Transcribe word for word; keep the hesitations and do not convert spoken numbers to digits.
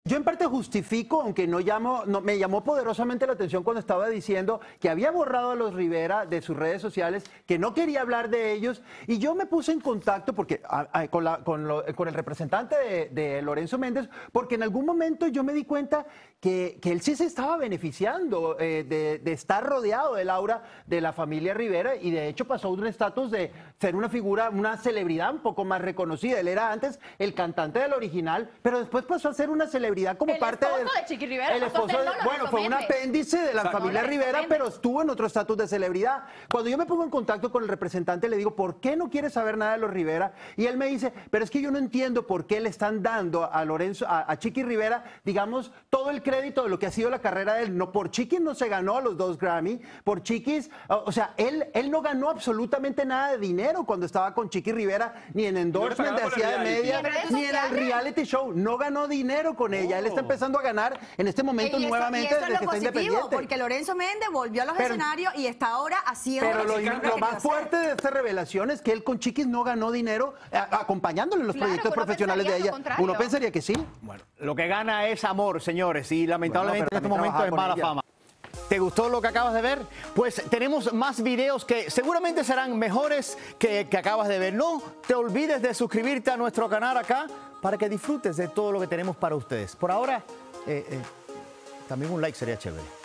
yo en parte justifico, aunque no llamo, no, me llamó poderosamente la atención cuando estaba diciendo que había borrado a los Rivera de sus redes sociales, que no quería hablar de ellos, y yo me puse en contacto porque a, a, con, la, con, lo, con el representante de, de Lorenzo Méndez, porque en algún momento yo me di cuenta que, que él sí se estaba beneficiando eh, de, de estar rodeado del aura de la familia Rivera, y de hecho pasó un estatus de ser una figura, una celebridad un poco más reconocida. Él era antes el cantante del original, pero después pasó a ser una celebridad como el parte esposo del, de Chiqui Rivera. el esposo de, bueno, fue un apéndice de la Exacto. familia Rivera, pero estuvo en otro estatus de celebridad. Cuando yo me pongo en contacto con el representante, le digo, ¿por qué no quiere saber nada de los Rivera? Y él me dice, pero es que yo no entiendo por qué le están dando a Lorenzo, a, a Chiqui Rivera, digamos, todo el crédito de lo que ha sido la carrera de él. No, por Chiquis no se ganó los dos Grammy, por Chiquis, o sea, él, él no ganó absolutamente nada de dinero cuando estaba con Chiqui Rivera, ni en endorsement de hacía de media, ni en el reality show. No ganó dinero con ella. Él está empezando a ganar en este momento y eso, nuevamente y eso desde es que lo está positivo, independiente. porque Lorenzo Méndez volvió a los pero, escenarios y está ahora haciendo pero lo, lo, lo más fuerte de esta revelación es que él con Chiquis no ganó dinero a, acompañándole en los claro, proyectos profesionales de ella. Uno pensaría que sí. Bueno, lo que gana es amor, señores, y lamentablemente bueno, en este momento es mala fama. ¿Te gustó lo que acabas de ver? Pues tenemos más videos que seguramente serán mejores que, que acabas de ver. No te olvides de suscribirte a nuestro canal acá para que disfrutes de todo lo que tenemos para ustedes. Por ahora, eh, eh, también un like sería chévere.